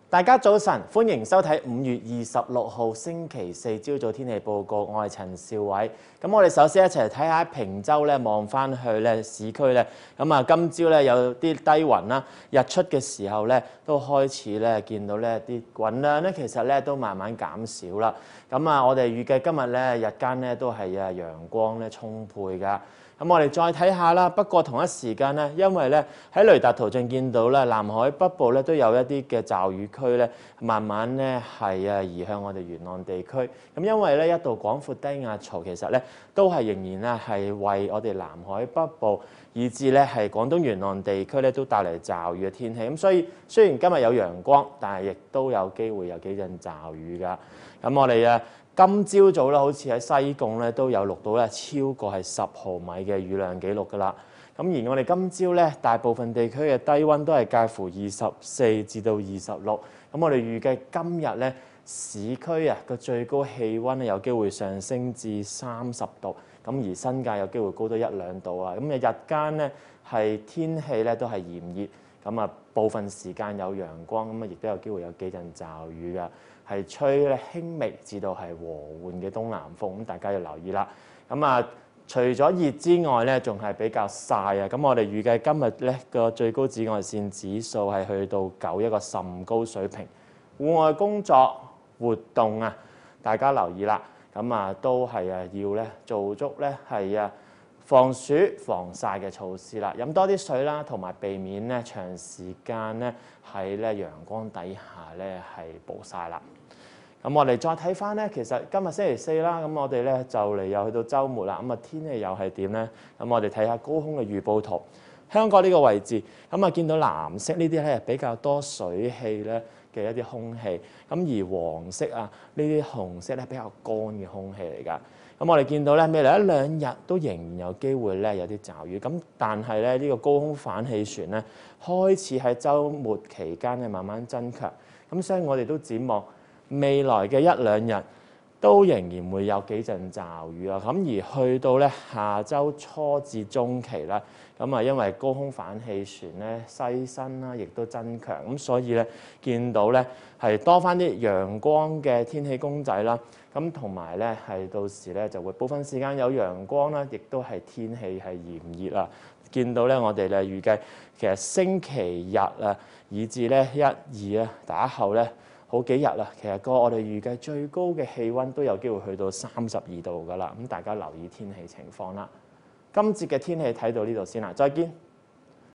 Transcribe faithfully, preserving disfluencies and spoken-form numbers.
大家早晨，歡迎收睇五月二十六號星期四朝早天氣報告。我係陳兆偉。咁我哋首先一齊睇下坪洲咧，望翻去咧市區咧。咁啊，今朝咧有啲低雲啦，日出嘅時候咧都開始咧見到咧啲雲量咧，其實咧都慢慢減少啦。咁啊，我哋預計今日咧日間咧都係啊陽光咧充沛㗎。咁我哋再睇下啦。不過同一時間咧，因為咧喺雷達圖像見到咧，南海北部咧都有一啲嘅驟雨區咧，慢慢咧係啊移向我哋沿岸地區。咁因為咧一道廣闊低壓槽其實咧都係仍然咧係為我哋南海北部以至咧係廣東沿岸地區咧都帶嚟驟雨嘅天氣。咁所以雖然今日有陽光，但係亦都有機會有幾陣驟雨㗎。咁我哋啊〜今朝早咧，好似喺西貢咧都有錄到咧超過係十毫米嘅雨量記錄㗎啦。咁而我哋今朝咧大部分地區嘅低溫都係介乎二十四至到二十六。咁我哋預計今日咧市區啊個最高氣溫咧有機會上升至三十度。咁而新界有機會高多一兩度啊。咁啊日間咧係天氣咧都係炎熱，咁啊部分時間有陽光，咁啊亦都有機會有幾陣驟雨㗎。係吹咧輕微至到係和緩嘅東南風，咁大家要留意啦。咁啊，除咗熱之外咧，仲係比較曬啊。咁我哋預計今日咧個最高紫外線指數係去到九，一個甚高水平。戶外工作活動啊，大家留意啦。咁啊，都係啊要咧做足咧係啊防暑防曬嘅措施啦。飲多啲水啦，同埋避免咧長時間咧喺咧陽光底下咧係暴曬啦。咁我哋再睇翻咧，其實今日星期四啦，咁我哋咧就嚟又去到週末啦。咁啊天氣又係點咧？咁我哋睇下高空嘅預報圖，香港呢個位置，咁啊見到藍色呢啲咧比較多水氣咧嘅一啲空氣，咁而黃色啊呢啲紅色咧比較乾嘅空氣嚟㗎。咁我哋見到咧未來一兩日都仍然有機會咧有啲驟雨，咁但係咧呢個高空反氣旋咧開始喺週末期間咧慢慢增強，咁所以我哋都展望未來嘅一兩日都仍然會有幾陣驟雨啊。咁而去到咧下週初至中期啦，咁啊因為高空反氣旋咧西伸啦，亦都增強，咁所以咧見到咧係多翻啲陽光嘅天氣公仔啦。咁同埋咧係到時咧就會部分時間有陽光啦，亦都係天氣係炎熱啊。見到咧我哋咧預計其實星期日啊，以至咧一二啊打後咧好幾日啦，其實個我哋預計最高嘅氣温都有機會去到三十二度㗎啦。咁大家留意天氣情況啦。今節嘅天氣睇到呢度先啦，再見。